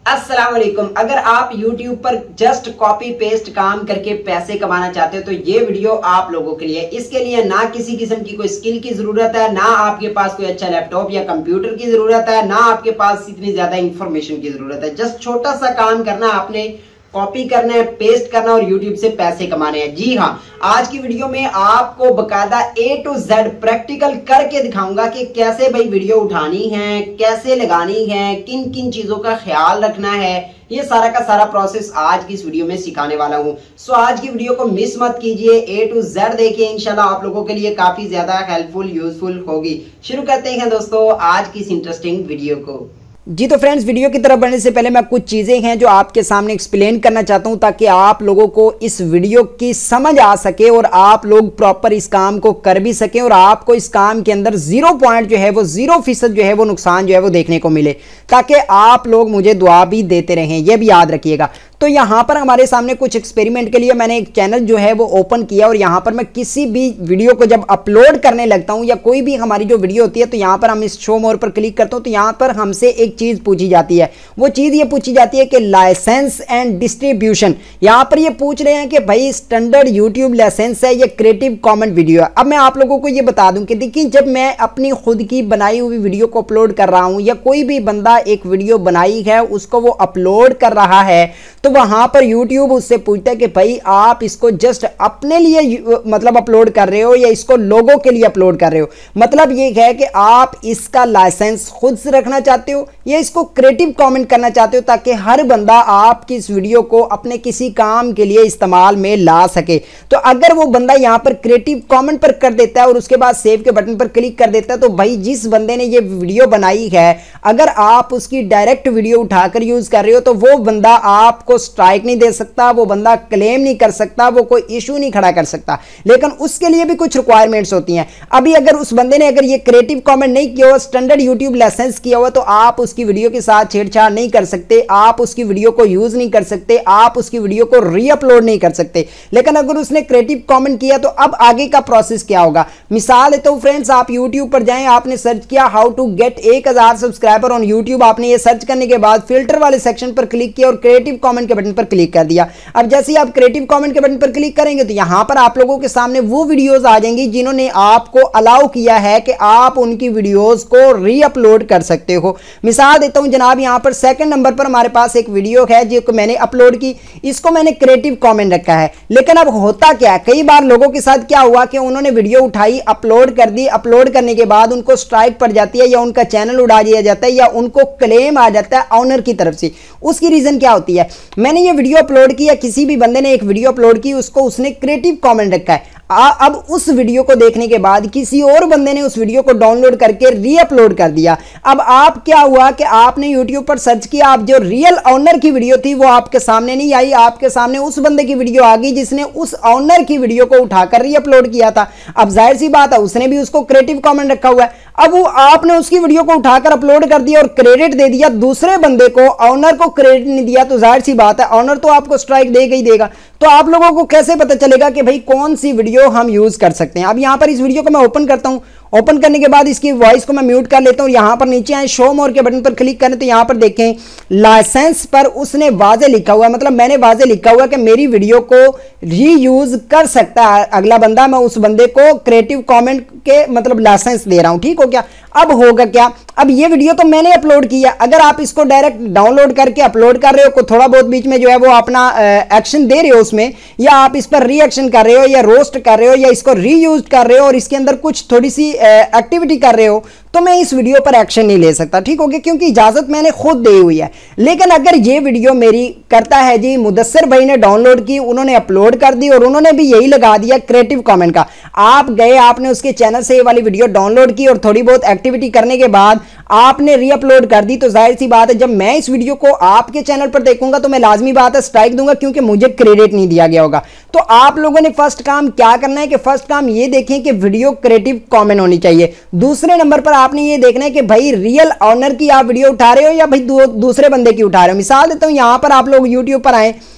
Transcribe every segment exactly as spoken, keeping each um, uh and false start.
अस्सलाम वालेकुम। अगर आप YouTube पर जस्ट कॉपी पेस्ट काम करके पैसे कमाना चाहते हो तो ये वीडियो आप लोगों के लिए। इसके लिए ना किसी किस्म की कोई स्किल की जरूरत है, ना आपके पास कोई अच्छा लैपटॉप या कंप्यूटर की जरूरत है, ना आपके पास इतनी ज्यादा इंफॉर्मेशन की जरूरत है। जस्ट छोटा सा काम करना, आपने कॉपी करना है, पेस्ट करना और YouTube से पैसे कमाने हैं। जी हाँ, आज की वीडियो में आपको बकायदा ए टू जेड प्रैक्टिकल करके दिखाऊंगा कि कैसे भाई वीडियो उठानी है, कैसे लगानी है, किन किन चीजों का ख्याल रखना है। ये सारा का सारा प्रोसेस आज की इस वीडियो में सिखाने वाला हूं। सो आज की वीडियो को मिस मत कीजिए, ए टू जेड देखिए, इंशाल्लाह आप लोगों के लिए काफी ज्यादा हेल्पफुल यूजफुल होगी। शुरू करते हैं दोस्तों आज की इस इंटरेस्टिंग वीडियो को। जी तो फ्रेंड्स, वीडियो की तरफ बढ़ने से पहले मैं कुछ चीज़ें हैं जो आपके सामने एक्सप्लेन करना चाहता हूं ताकि आप लोगों को इस वीडियो की समझ आ सके और आप लोग प्रॉपर इस काम को कर भी सकें और आपको इस काम के अंदर जीरो पॉइंट जो है वो जीरो फीसद जो है वो नुकसान जो है वो देखने को मिले, ताकि आप लोग मुझे दुआ भी देते रहें। यह भी याद रखिएगा। तो यहाँ पर हमारे सामने कुछ एक्सपेरिमेंट के लिए मैंने एक चैनल जो है वो ओपन किया और यहाँ पर मैं किसी भी वीडियो को जब अपलोड करने लगता हूँ या कोई भी हमारी जो वीडियो होती है तो यहाँ पर हम इस शो मोर पर क्लिक करते हो तो यहाँ पर हमसे एक चीज पूछी जाती है। वो चीज ये पूछी जाती है कि लाइसेंस एंड डिस्ट्रीब्यूशन। यहाँ पर ये पूछ रहे हैं कि भाई स्टैंडर्ड यूट्यूब लाइसेंस है या क्रिएटिव कॉमेंट वीडियो है। अब मैं आप लोगों को ये बता दूं कि देखिए, जब मैं अपनी खुद की बनाई हुई वीडियो को अपलोड कर रहा हूं या कोई भी बंदा एक वीडियो बनाई है उसको वो अपलोड कर रहा है तो वहां पर यूट्यूब उससे पूछता है कि भाई आप इसको जस्ट अपने लिए मतलब अपलोड कर रहे हो या इसको लोगों के लिए अपलोड कर रहे हो। मतलब ये है कि आप इसका लाइसेंस खुद से रखना चाहते हो या इसको क्रिएटिव कमेंट करना चाहते हो ताकि हर बंदा आपकी इस वीडियो को अपने किसी काम के लिए इस्तेमाल में ला सके। तो अगर वो बंदा यहां पर क्रिएटिव कमेंट पर कर देता है और उसके बाद सेव के बटन पर क्लिक कर देता है तो भाई जिस बंदे ने ये वीडियो बनाई है अगर आप उसकी डायरेक्ट वीडियो उठाकर यूज कर रहे हो तो वो बंदा आपको स्ट्राइक नहीं दे सकता, वो बंदा क्लेम नहीं कर सकता, वो कोई इशू नहीं खड़ा कर सकता। लेकिन उसके लिए भी कुछ रिक्वायरमेंट्स होती हैं। अभी अगर उस बंदे ने अगर ये क्रिएटिव कमेंट नहीं किया हुआ, स्टैंडर्ड यूट्यूब लाइसेंस किया हुआ, तो आप उसकी वीडियो के साथ छेड़छाड़ नहीं कर सकते, आप उसकी वीडियो को यूज नहीं कर सकते, आप उसकी वीडियो को रीअपलोड नहीं कर सकते। लेकिन अगर उसने क्रिएटिव कमेंट किया तो अब आगे का प्रोसेस क्या होगा। मिसाल है तो फ्रेंड्स, आप यूट्यूब पर जाएं, आपने सर्च किया हाउ टू गेट एक हजार सब्सक्राइबर ऑन यूट्यूब। आपने ये सर्च करने के बाद फिल्टर वाले सेक्शन पर क्लिक किया और क्रिएटिव कमेंट के बटन पर क्लिक कर दिया। अब जैसे ही आप क्रिएटिव कमेंट के बटन पर क्लिक करेंगे तो यहां पर आप लोगों के सामने वो वीडियोस आ जाएंगी जिन्होंने आपको अलाउ किया है कि आप उनकी वीडियोस को रीअपलोड कर सकते हो। मिसाल देता हूं जनाब, यहां पर सेकंड नंबर पर हमारे पास एक वीडियो है जो मैंने अपलोड की, इसको मैंने क्रिएटिव कमेंट रखा है। लेकिन अब होता क्या है, कई बार लोगों के साथ क्या हुआ कि उन्होंने वीडियो उठाई, अपलोड कर दी, अपलोड करने के बाद उनको स्ट्राइक पड़ जाती है या उनका चैनल उड़ा दिया जाता है या उनको क्लेम आ जाता है ऑनर की तरफ से। उसकी रीजन क्या होती है, मैंने ये वीडियो अपलोड की या किसी भी बंदे ने एक वीडियो अपलोड की, उसको उसने क्रिएटिव कमेंट रखा है। आ, अब उस वीडियो को देखने के बाद किसी और बंदे ने उस वीडियो को डाउनलोड करके रीअपलोड कर दिया। अब आप क्या हुआ कि आपने यूट्यूब पर सर्च किया, आप जो रियल ऑनर की वीडियो थी वो आपके सामने नहीं आई, आपके सामने उस बंदे की वीडियो आ गई जिसने उस ऑनर की वीडियो को उठाकर रीअपलोड किया था। अब जाहिर सी बात है उसने भी उसको क्रिएटिव कमेंट रखा हुआ है। अब वो आपने उसकी वीडियो को उठाकर अपलोड कर दिया और क्रेडिट दे दिया दूसरे बंदे को, ऑनर को क्रेडिट नहीं दिया, तो जाहिर सी बात है ऑनर तो आपको स्ट्राइक देगा ही देगा। तो आप लोगों को कैसे पता चलेगा कि भाई कौन सी वीडियो हम यूज कर सकते हैं। अब यहां पर इस वीडियो को मैं ओपन करता हूं, ओपन करने के बाद इसकी वॉइस को मैं म्यूट कर लेता हूं। यहां पर नीचे आए शो मोर के बटन पर क्लिक करें तो यहां पर देखें लाइसेंस पर उसने वाजे लिखा हुआ है, मतलब मैंने वाजे लिखा हुआ कि मेरी वीडियो को रीयूज कर सकता है अगला बंदा, मैं उस बंदे को क्रिएटिव कमेंट के मतलब लाइसेंस दे रहा हूं। ठीक हो क्या। अब होगा क्या, अब ये वीडियो तो मैंने अपलोड किया, अगर आप इसको डायरेक्ट डाउनलोड करके अपलोड कर रहे हो, थोड़ा बहुत बीच में जो है वो अपना एक्शन दे रहे हो उसमें, या आप इस पर रिएक्शन कर रहे हो या रोस्ट कर रहे हो या इसको रीयूज कर रहे हो और इसके अंदर कुछ थोड़ी सी एक्टिविटी कर रहे हो, तो मैं इस वीडियो पर एक्शन नहीं ले सकता। ठीक हो गया, क्योंकि इजाजत मैंने खुद दी हुई है। लेकिन अगर ये वीडियो मेरी करता है जी मुदस्सिर भाई ने डाउनलोड की, उन्होंने अपलोड कर दी और उन्होंने भी यही लगा दिया क्रिएटिव कमेंट का, आप गए आपने उसके चैनल से ये वाली वीडियो डाउनलोड की और थोड़ी बहुत एक्टिविटी करने के बाद आपने रीअपलोड कर दी, तो जाहिर सी बात है जब मैं इस वीडियो को आपके चैनल पर देखूंगा तो मैं लाजमी बात है स्ट्राइक दूंगा, क्योंकि मुझे क्रेडिट नहीं दिया गया होगा। तो आप लोगों ने फर्स्ट काम क्या करना है कि फर्स्ट काम ये देखें कि वीडियो क्रिएटिव कमेंट होनी चाहिए। दूसरे नंबर पर आपने ये देखना है कि भाई रियल ऑनर की आप वीडियो उठा रहे हो या भाई दू, दूसरे बंदे की उठा रहे हो। मिसाल देता हूं, यहां पर आप लोग यूट्यूब पर आए,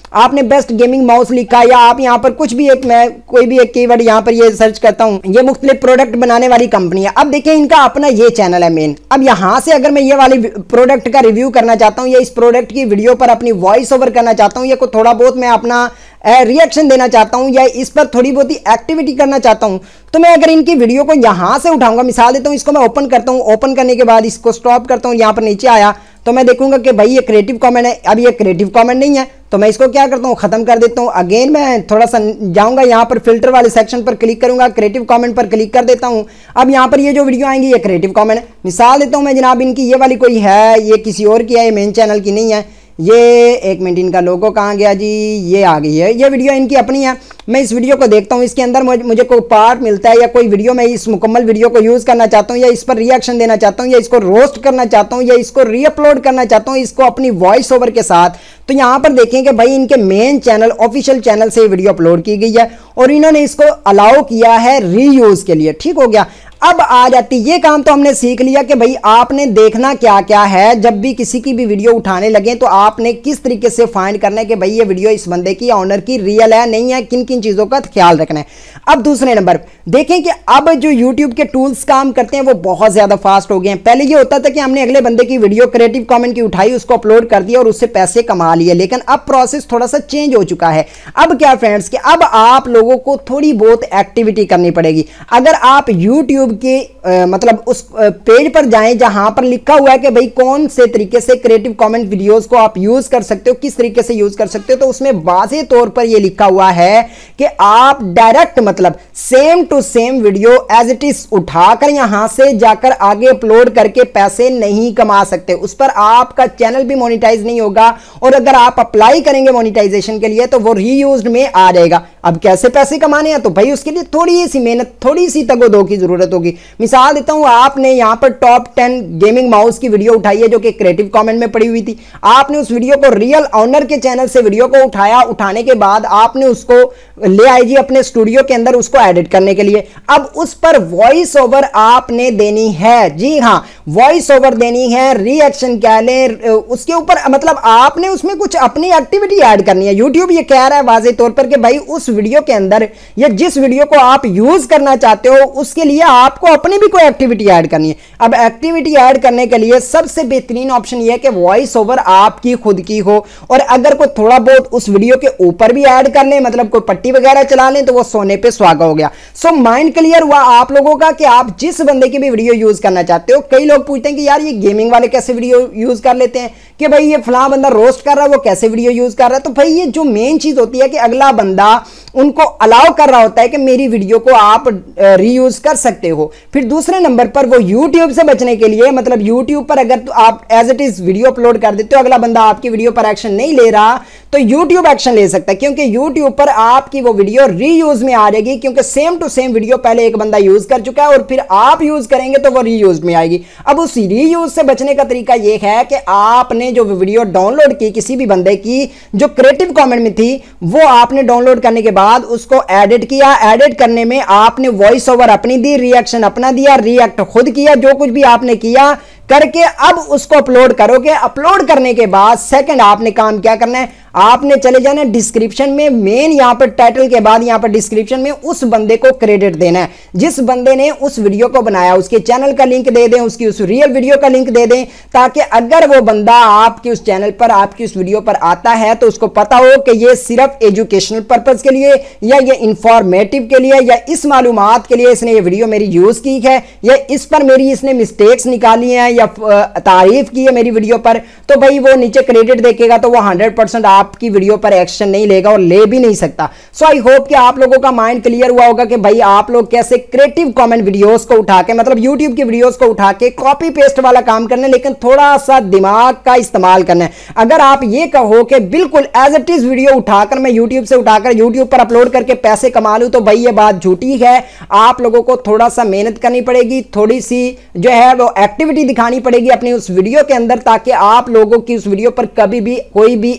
आपने बेस्ट गेमिंग माउस लिखा या आप यहाँ पर कुछ भी एक मैं कोई भी एक कीवर्ड यहाँ पर ये सर्च करता हूँ, ये मुख्तलिफ प्रोडक्ट बनाने वाली कंपनी है। अब देखिए इनका अपना ये चैनल है मेन। अब यहाँ से अगर मैं ये वाली प्रोडक्ट का रिव्यू करना चाहता हूँ या इस प्रोडक्ट की वीडियो पर अपनी वॉइस ओवर करना चाहता हूँ या कोई थोड़ा बहुत मैं अपना रिएक्शन देना चाहता हूं या इस पर थोड़ी बहुत ही एक्टिविटी करना चाहता हूं, तो मैं अगर इनकी वीडियो को यहां से उठाऊंगा, मिसाल देता हूं, इसको मैं ओपन करता हूं, ओपन करने के बाद इसको स्टॉप करता हूं, यहां पर नीचे आया तो मैं देखूंगा कि भाई ये क्रिएटिव कमेंट है। अब ये क्रिएटिव कमेंट नहीं है तो मैं इसको क्या करता हूं, खत्म कर देता हूं। अगेन मैं थोड़ा सा जाऊंगा, यहां पर फिल्टर वाले सेक्शन पर क्लिक करूंगा, क्रिएटिव कमेंट पर क्लिक कर देता हूं। अब यहां पर ये जो वीडियो आएंगी ये क्रिएटिव कमेंट है। मिसाल देता हूं मैं जनाब, इनकी ये वाली कोई है, ये किसी और की है, ये मेन चैनल की नहीं है। ये एक मिनट, इनका लोगो कहाँ गया जी, ये आ गई है। ये वीडियो इनकी अपनी है। मैं इस वीडियो को देखता हूँ, इसके अंदर मुझे, मुझे कोई पार्ट मिलता है या कोई वीडियो मैं इस मुकम्मल वीडियो को यूज़ करना चाहता हूँ या इस पर रिएक्शन देना चाहता हूँ या इसको रोस्ट करना चाहता हूँ या इसको रीअपलोड करना चाहता हूँ इसको अपनी वॉइस ओवर के साथ, तो यहाँ पर देखें कि भाई इनके मेन चैनल ऑफिशियल चैनल से वीडियो अपलोड की गई है और इन्होंने इसको अलाउ किया है रीयूज़ के लिए। ठीक हो गया। अब आ जाती ये काम तो हमने सीख लिया कि भाई आपने देखना क्या क्या है, जब भी किसी की भी वीडियो उठाने लगे तो आपने किस तरीके से फाइंड करना है कि भाई ये वीडियो इस बंदे की ऑनर की रियल है नहीं है, किन किन चीज़ों का ख्याल रखना है। अब दूसरे नंबर देखें कि अब जो यूट्यूब के टूल्स काम करते हैं वो बहुत ज़्यादा फास्ट हो गए हैं। पहले ये होता था कि हमने अगले बंदे की वीडियो क्रिएटिव कमेंट की उठाई, उसको अपलोड कर दिया और उससे पैसे कमा लिए, लेकिन अब प्रोसेस थोड़ा सा चेंज हो चुका है। अब क्या फ्रेंड्स कि अब आप लोगों को थोड़ी बहुत एक्टिविटी करनी पड़ेगी। अगर आप यूट्यूब के आ, मतलब उस पेज पर जाएं जहां पर लिखा हुआ है कि भाई कौन से तरीके से क्रिएटिव कमेंट वीडियोस को आप यूज कर सकते हो, किस तरीके से यूज कर सकते हो, तो उसमें वाज़ेह तौर पर यह लिखा हुआ है कि आप डायरेक्ट मतलब same to same video as it is उठाकर यहां से जाकर आगे अपलोड करके पैसे नहीं कमा सकते। उस पर आपका चैनल भी मोनेटाइज नहीं होगा और अगर आप अप्लाई करेंगे मोनेटाइजेशन के लिए तो वो रीयूज्ड में आ जाएगा। अब कैसे पैसे कमाने हैं, तो भाई उसके लिए थोड़ी सी मेहनत, थोड़ी सी तगोदो की जरूरत होगी। मिसाल देता हूं, आपने यहां पर टॉप टेन गेमिंग माउस की वीडियो उठाई है जो कि क्रिएटिव कमेंट में पड़ी हुई थी। आपने उस वीडियो को रियल ऑनर के चैनल से वीडियो को उठाया, उठाने के बाद आपने उसको ले आए जी अपने स्टूडियो के अंदर उसको एडिट करने के लिए। अब उस पर वॉइस ओवर आपने देनी है, जी हां वॉइस ओवर देनी है, रिएक्शन क्या ले उसके ऊपर, मतलब आपने उसमें कुछ अपनी एक्टिविटी ऐड करनी है। यूट्यूब ये कह रहा है वाज़ेह तौर पर कि भाई उस वीडियो के अंदर या जिस वीडियो को आप यूज करना चाहते हो उसके लिए आपको अपनी भी कोई एक्टिविटी ऐड करनी है। अब एक्टिविटी ऐड करने के लिए सबसे बेहतरीन ऑप्शन यह है कि वॉइस ओवर आपकी खुद की हो और अगर कोई थोड़ा बहुत उस वीडियो के ऊपर भी ऐड कर ले, मतलब कोई पट्टी वगैरह चला लें, तो वो सोने पे सुहागा हो गया। सो माइंड क्लियर हुआ आप लोगों का कि आप जिस बंदे की भी वीडियो यूज करना चाहते हो। कई लोग पूछते हैं कि यार ये गेमिंग वाले कैसे वीडियो यूज कर लेते हैं, कि भाई ये फलां बंदा रोस्ट कर रहा है वो कैसे वीडियो यूज कर रहा है। तो भाई ये जो मेन चीज होती है कि अगला बंदा उनको अलाउ कर रहा होता है कि मेरी वीडियो को आप रीयूज कर सकते हो। फिर दूसरे नंबर पर वो यूट्यूब से बचने के लिए, मतलब यूट्यूब पर अगर तो आप as it is video upload कर देते हो, अगला बंदा आपकी वीडियो पर एक्शन नहीं ले रहा तो यूट्यूब एक्शन ले सकता है, क्योंकि यूट्यूब पर आपकी वो वीडियो रीयूज में आ जाएगी, क्योंकि सेम टू सेम वीडियो पहले एक बंदा यूज कर चुका है और फिर आप यूज करेंगे तो वो रीयूज में आएगी। अब उस रीयूज से बचने का तरीका यह है कि आपने जो वीडियो डाउनलोड की किसी भी बंदे की जो क्रिएटिव कमेंट में थी, वो आपने डाउनलोड करने के बाद उसको एडिट किया। एडिट करने में आपने वॉइस ओवर अपनी दी, रिएक्शन अपना दिया, रिएक्ट खुद किया, जो कुछ भी आपने किया करके अब उसको अपलोड करोगे। अपलोड करने के बाद सेकंड आपने काम क्या करना है, आपने चले जाना डिस्क्रिप्शन में, मेन यहां पर टाइटल के बाद यहां पर डिस्क्रिप्शन में उस बंदे को क्रेडिट देना है जिस बंदे ने उस वीडियो को बनाया, उसके चैनल का लिंक दे दें, उसकी उस रियल वीडियो का लिंक दे दें, ताकि अगर वो बंदा आपके उस चैनल पर आपकी उस वीडियो पर आता है तो उसको पता हो कि ये सिर्फ एजुकेशनल पर्पज के लिए या ये इंफॉर्मेटिव के लिए या इस मालूमात के लिए इसने ये वीडियो मेरी यूज की है या इस पर मेरी इसने मिस्टेक्स निकाली हैं या तारीफ की है मेरी वीडियो पर, तो भाई वो नीचे क्रेडिट देखेगा तो वो हंड्रेड परसेंट आपकी वीडियो पर एक्शन नहीं लेगा और ले भी नहीं सकता। सो आई होप कि आप लोगों का माइंड क्लियर हुआ होगा कि भाई आप लोग कैसे क्रिएटिव कमेंट वीडियोस को उठा के, मतलब यूट्यूब की वीडियोस को उठा के कॉपी पेस्ट वाला काम करना है, लेकिन थोड़ा सा दिमाग का इस्तेमाल करना है। अगर आप ये कहो कि बिल्कुल एज इट इज वीडियो उठाकर मैं यूट्यूब से उठाकर यूट्यूब पर अपलोड करके पैसे कमा लूं, तो भाई ये बात झूठी है। आप लोगों को थोड़ा सा मेहनत करनी पड़ेगी, थोड़ी सी जो है वो एक्टिविटी दिखानी पड़ेगी अपनी उस वीडियो के अंदर, ताकि आप लोगों की उस वीडियो पर कभी भी कोई भी एक्शन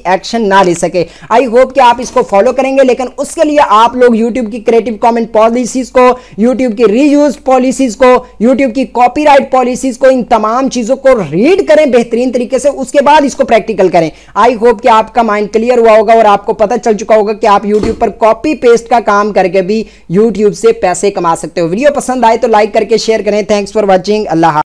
ना ले सके। आई होप कि आप इसको फॉलो करेंगे, लेकिन उसके लिए आप लोग यूट्यूब की क्रिएटिव कमेंट पॉलिसीज को, यूट्यूब की रीयूज पॉलिसीज को, यूट्यूब की कॉपीराइट पॉलिसीज को, इन तमाम चीजों को रीड करें बेहतरीन तरीके से, उसके बाद इसको प्रैक्टिकल करें। आई होप कि आपका माइंड क्लियर हुआ होगा और आपको पता चल चुका होगा कि आप यूट्यूब पर कॉपी पेस्ट का काम करके भी यूट्यूब से पैसे कमा सकते हो। वीडियो पसंद आए तो लाइक करके शेयर करें। Thanks for watching. अल्लाह।